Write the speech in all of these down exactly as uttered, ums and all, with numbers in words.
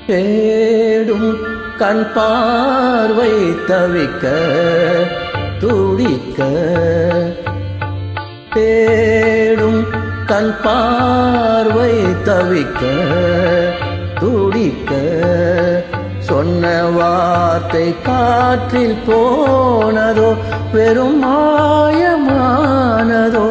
தேடும் கண் பார்வை தவிக்க துடிக்க தேடும் கண் பார்வை தவிக்க துடிக்க சொன்ன வார்த்தை காற்றில் போனதோ வெறும் மாயமானதோ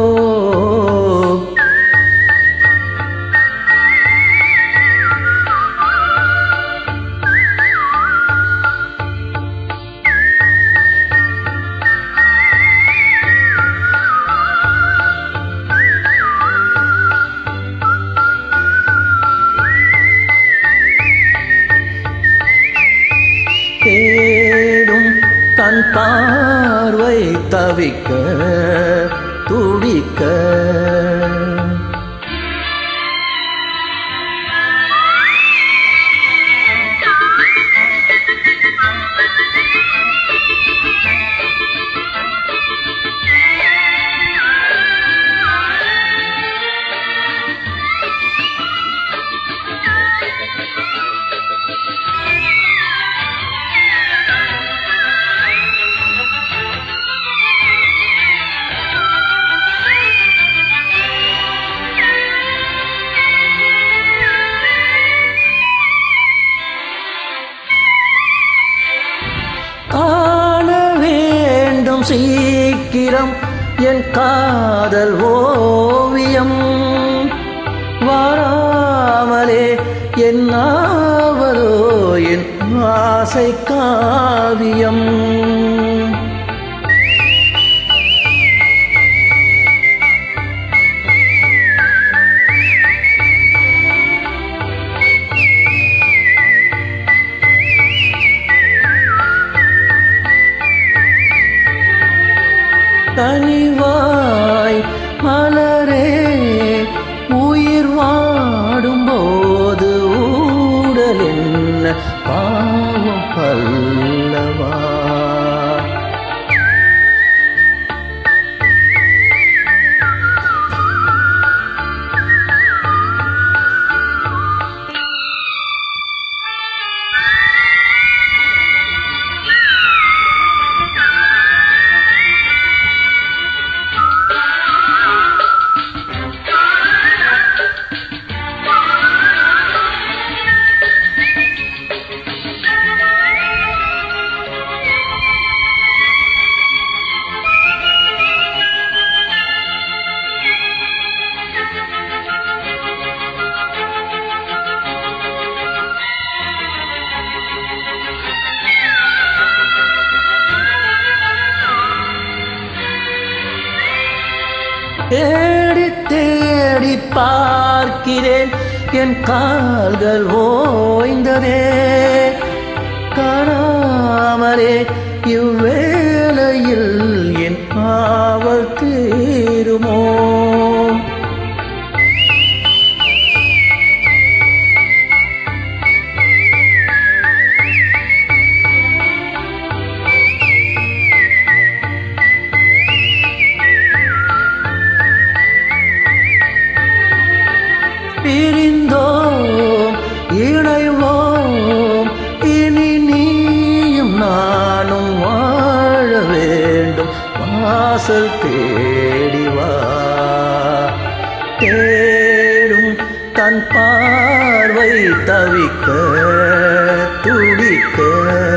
தேடும் கண் பார்வை தவிக்க துடிக்க காண வேண்டும் சீக்கிரம் என் காதல் ஓவியம் வராமலே என்னாவதோ என் ஆசை காவியம் தனிவாய் மலரே உயிர் வாடும்போது ஊடல் என்ன பாவம் அல்லவா தேடி தேடி பார்க்கிறேன் என் கால்கள் ஓய்ந்ததே காணாமலே இவ்வேளையில் என் ஆவல் தீருமோ பிரிந்தோம் இணைவோம் இனி நீயும் நானும் வாழ வேண்டும் வாசல் தேடிவா தேடும் கண் பார்வை தவிக்க துடிக்க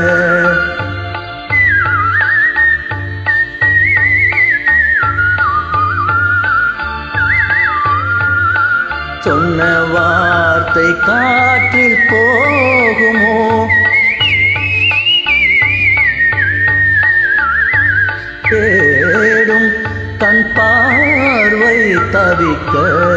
சொன்ன வார்த்தை காற்றில் போகுமோ தேடும் கண் பார்வை தவிக்க